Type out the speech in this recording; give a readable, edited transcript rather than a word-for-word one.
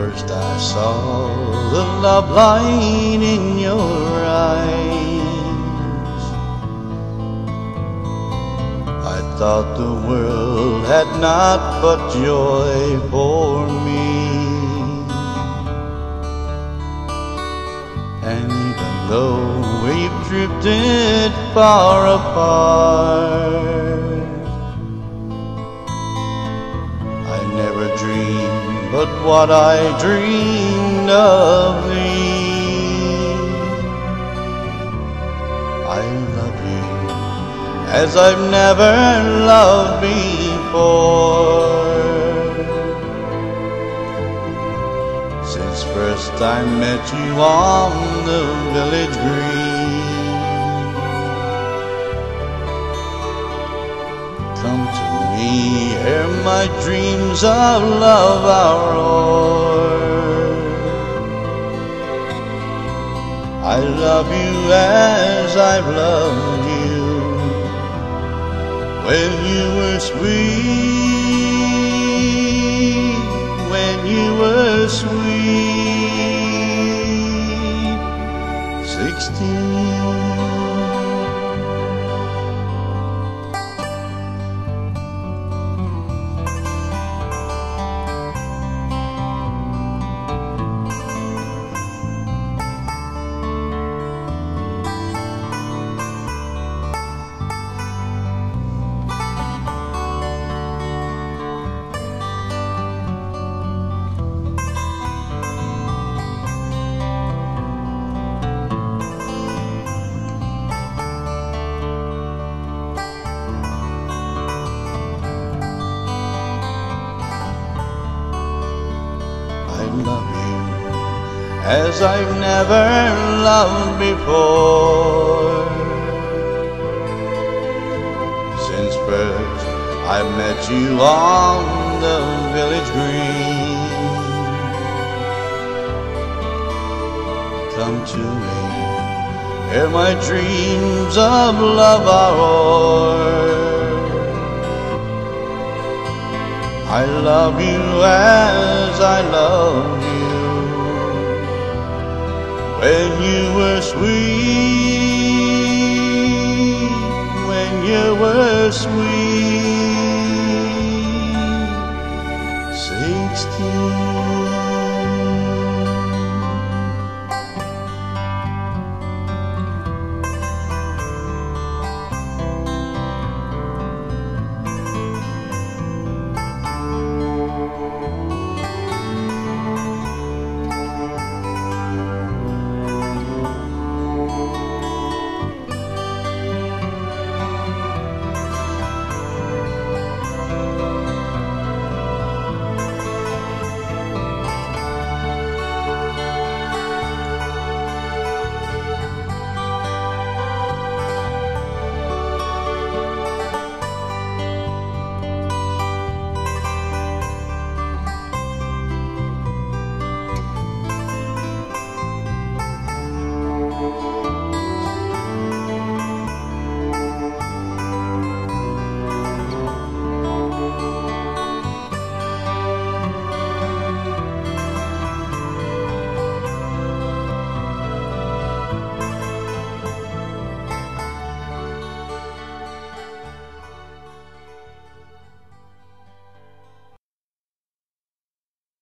First I saw the love light in your eyes. I thought the world had not but joy for me. And even though we've drifted far apart, I never dreamed but what I dreamed of thee. I love you as I've never loved before. Since first I met you on the village green, come to me ere my dreams of love are o'er. I love you as I've loved you when you were sweet, when you were sweet, 16. I love you as I've never loved before. Since first I met you on the village green, come to me ere my dreams of love are o'er. I love you as I love you when you were sweet, when you were sweet.